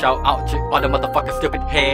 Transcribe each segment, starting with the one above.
shout out to all the motherfuckers stupid head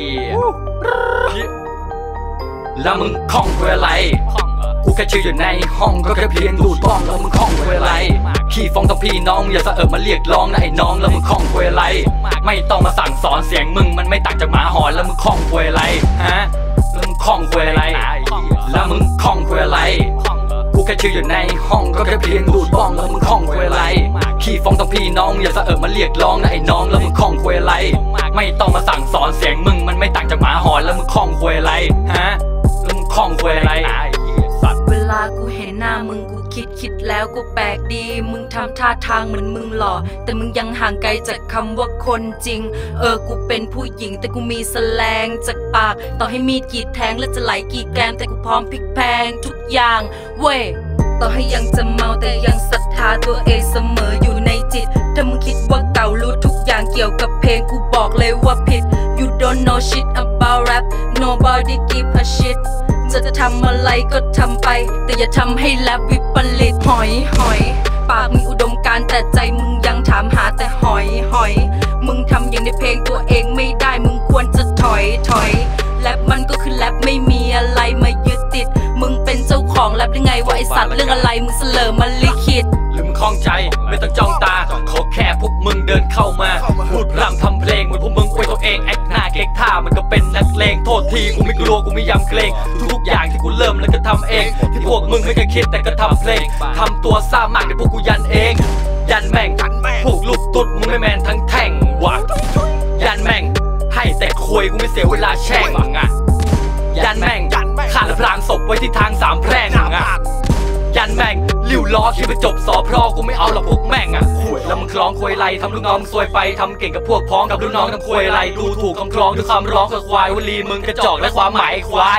yeah แล้วมึงคล่องคุยอะไรกูแค่ชื่ออยู่ในห้องก็แค่เพียงดูดบ้องแล้วมึงคล่องคุยอะไรขี้ฟ้องทั้งพี่น้องอย่าสะเอิบมาเรียกร้องนะไอ้น้องแล้วมึงคล่องคุยอะไรไม่ต้องมาสั่งสอนเสียงมึงมันไม่ต่างจากหมาหอนแล้วมึงคล่องคุยอะไรฮะแล้วมึงคล่องคุยอะไรแล้วมึงคล่องคุยอะไรกูแค่ชื่ออยู่ในห้องก็แค่เพียงดูดบ้องแล้วมึงคล่องคุยอะไรขี้ฟ้องทั้งพี่น้องอย่าสะเอิบมาเรียกร้องนะไอ้น้องแล้วมึงคล่องคุยอะไรไม่ต้องมาสั่งสอนเสียงมึงมันไม่ต่างจากหมาหอนแล้วมึงคล่องคุยอะไรฮะแล้วมึงคล่องคุยอะไรเวลากูเห็นหน้ามึงกูคิดแล้วกูแปลกดีมึงทำท่าทางเหมือนมึงหล่อแต่มึงยังห่างไกลจากคำว่าคนจริงกูเป็นผู้หญิงแต่กูมีแสลงจากปากต่อให้มีดกรีดแทงและจะไหลกี่แกมแต่กูพร้อมพลิกแพงทุกอย่างเว้ยต่อให้ยังจะเมาแต่ยังศรัทธาตัวเองเสมออยู่ในจิตถ้ามึงคิดว่าเก่ารู้ทุกอย่างเกี่ยวกับเพลงกูบอกเลยว่าผิด You don't know shit about rap Nobody give a shit จะทำอะไรก็ทำไปแต่อย่าทำให้แรปวิปริตหอยปากมีอุดมการณ์แต่ใจมึงยังถามหาแต่หอยมึงทำอย่างในเพลงตัวเองไม่ได้มึงควรจะถอยแรปมันก็คือแรปไม่มีอะไรมายึดติดมึงเป็นเจ้าของแรปได้ไงวะไอสัตว์เรื่องอะไรมึงเสลอมาลิขิตหรือมึงคล่องใจไม่ต้องจ้องตาขอแค่พวกมึงเดินเข้ามาพูดรำทำเพลงเหมือนพวกมึงอวยตัวเองแอคหน้าเก๊กท่ามันก็เป็นนักเลงโทษทีกูไม่กลัวกูไม่ยำเกรงทุกอย่างที่กูเริ่มแล้วก็ทำเองที่พวกมึงไม่เคยคิดแต่ก็ทำเพลงทำตัวซ่ามากแต่พวกกูยันเองยันแม่งพวกลูกตุ๊ดมึงไม่แมนทั้งแท่งวะยันแม่งให้แต่คุยกูไม่เสียเวลาแช่งอ่ะยันแม่งขาดพลางศพไว้ที่ทางสามแพร่งอ่ะยันแม่งลิ้วล้อคิดไปจบสอพรอกูไม่เอาหรอกพวกแม่งอ่ะแล้วมึงคล้องควยไรทำลูกน้องซวยไปทำเก่งกับพวกพ้องกับลูกน้องทำควยไรดูถูกคำคล้องดูคำร้องกับควายวลีมึงกระจอกและความหมายควาย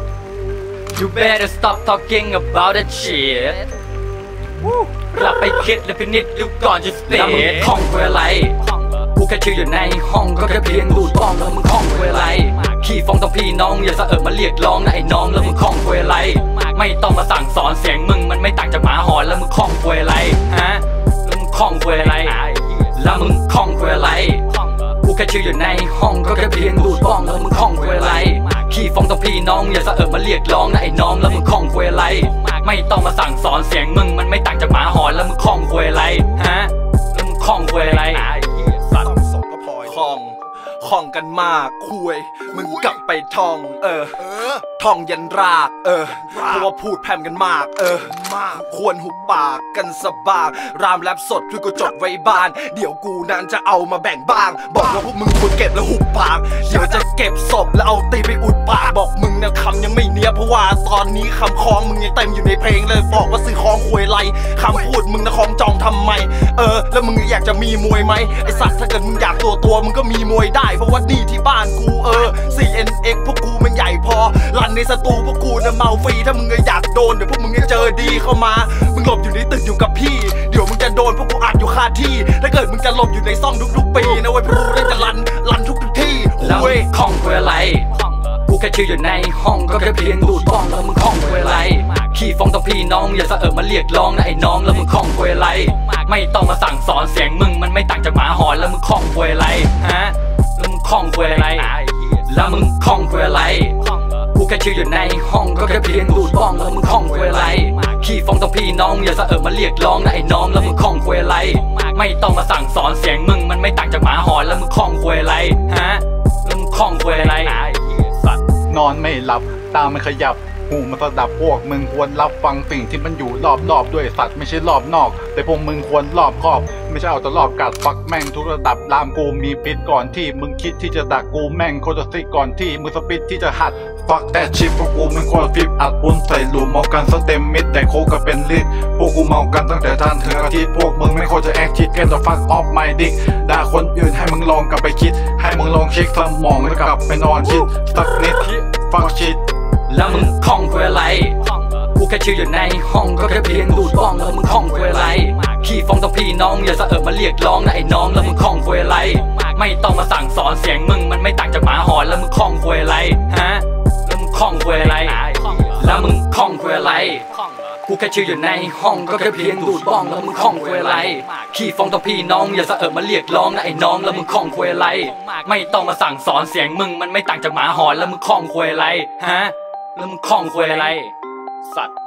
You better stop talking about that shit กลับไปคิดและพินิจดูก่อนจะสเตย์แล้วมึงคล่องควยไรกูแค่ชื่ออยู่ในห้องก็แค่เพียงดูดบ้องแล้วมึงคล่องคุยอะไรขี้ฟ้องทั้งพี่น้องอย่าสะเอิบมาเรียกร้องนะไอ้น้องแล้วมึงคล่องคุยอะไรไม่ต้องมาสั่งสอนเสียงมึงมันไม่ต่างจากหมาหอนแล้วมึงคล่องคุยอะไรฮะแล้วมึงคล่องคุยอะไรแล้วมึงคล่องคุยอะไรกูแค่ชื่ออยู่ในห้องก็แค่เพียงดูดบ้องแล้วมึงคล่องคุยอะไรขี้ฟ้องทั้งพี่น้องอย่าสะเอิบมาเรียกร้องนะไอ้น้องแล้วมึงคล่องคุยอะไรไม่ต้องมาสั่งสอนเสียงมึงมันไม่ต่างจากหมาหอนแล้วมึงคล่องคุยอะไรฮะแล้วมึงคล่องคุยอะไรท่องกันมากคุยมึงกลับไปท่องท่องยันรากเพราะว่าพูดแพร่มกันมากควรหุบปากกันสบายรามแรปสดคือกูจดไว้บ้านเดี๋ยวกูนั้นจะเอามาแบ่งบ้างบอกว่าพวกมึงควรเก็บแล้วหุบปากเดี๋ยวจะเก็บศพแล้วเอาตีไปอุดปากบอกมึงเนี่ยคำยังไม่เนี้ยเพราะว่าตอนนี้คำคล้องมึงยังเต็มอยู่ในเพลงเลยบอกว่าซื้อคล้องคุยไรคำพูดมึงนะคล้องจองทำไมแล้วมึงอยากจะมีมวยไหมไอสัตว์ถ้าเกิดมึงอยากตัวมึงก็มีมวยได้เพราะว่านี่ที่บ้านกูCNX พวกกูมันใหญ่พอรันในสตูพวกกูนะเมาฟรีถ้ามึงอยากโดนเดี๋ยวพวกมึงจะเจอดีเข้ามามึงหลบอยู่ในตึกอยู่กับพี่เดี๋ยวมึงจะโดนพวกกูอัดอยู่คาที่ถ้าเกิดมึงจะหลบอยู่ในซ่องทุกปีนะเว้ยพวกกูได้จะรันทุกที่แล้วมึงคล่องคุยอะไรกูแค่ชื่ออยู่ในห้องก็แค่เพียงดูดบ้องแล้วมึงคล่องคุยอะไรขี้ฟ้องทั้งพี่น้องอย่าสะเอิบมาเรียกร้องนะไอ้น้องแล้วมึงคล่องคุยอะไรไม่ต้องมาสั่งสอนเสียงมึงมันไม่ต่างจากหมาหอนแล้วมึงคล่องคุยอะไรฮะแล้วมึงคล่องคุยอะไรแล้วมึงคล่องคุยอะไรกูแค่ชื่ออยู่ในห้องก็แค่เพียงดูดบ้องแล้วมึงคล่องคุยอะไรขี้ฟ้องทั้งพี่น้องอย่าสะเอิบมาเรียกร้องนะไอ้น้องแล้วมึงคล่องคุยอะไรไม่ต้องมาสั่งสอนเสียงมึงมันไม่ต่างจากหมาหอนแล้วมึงคล่องคุยอะไรฮะแล้วมึงคล่องคุยอะไรนอนไม่หลับตาไม่ขยับหูมันสดับพวกมึงควรรับฟังสิ่งที่มันอยู่รอบด้วยสัตว์ไม่ใช่รอบนอกแต่พวกมึงควรรอบคอบไม่ใช่เอาแต่รอบกัดฟักแม่งทุกระดับรามกูมีพิษก่อนที่มึงคิดที่จะดักกูแม่งโคตรซิกก่อนที่มึงสปิดที่จะหัดฟักแต่ชิปพวกกูมันควรฟิปอัดปุ้นใส่หลุมเมากันสเต็มมิดแต่โคก็เป็นลิตพวกกูเมากันตั้งแต่จันทร์ถึงอาทิตย์พวกมึงไม่ควรจะแอคทิดกันแต่ฟักออฟไม่ดิกด่าคนอื่นให้มึงลองกลับไปคิดให้มึงลองเช็คสมองแล้วกลับไปนอนคิดสักนิดฟักชิดแล้วมึงคล่องคุยอะไรกูแค่ชื่ออยู่ในห้องก็แค่เพียงดูดบ้องแล้วมึงคล่องคุยอะไรขี้ฟ้องทั้งพี่น้องอย่าสะเอิบมาเรียกร้องนะไอ้น้องแล้วมึงคล่องคุยอะไรไม่ต้องมาสั่งสอนเสียงมึงมันไม่ต่างจากหมาหอนแล้วมึงคล่องคุยอะไรฮะแล้วมึงคล่องคุยอะไรแล้วมึงคล่องคุยอะไรกูแค่ชื่ออยู่ในห้องก็แค่เพียงดูดบ้องแล้วมึงคล่องคุยอะไรขี้ฟ้องต่อพี่น้องอย่าสะเอิบมาเรียกร้องนะไอ้น้องแล้วมึงคล่องคุยอะไรไม่ต้องมาสั่งสอนเสียงมึงมันไม่ต่างจากหมาหอนแล้วมึงคล่องคุยอะไรฮะแล้วมึงคล่องคุยอะไรสัตว์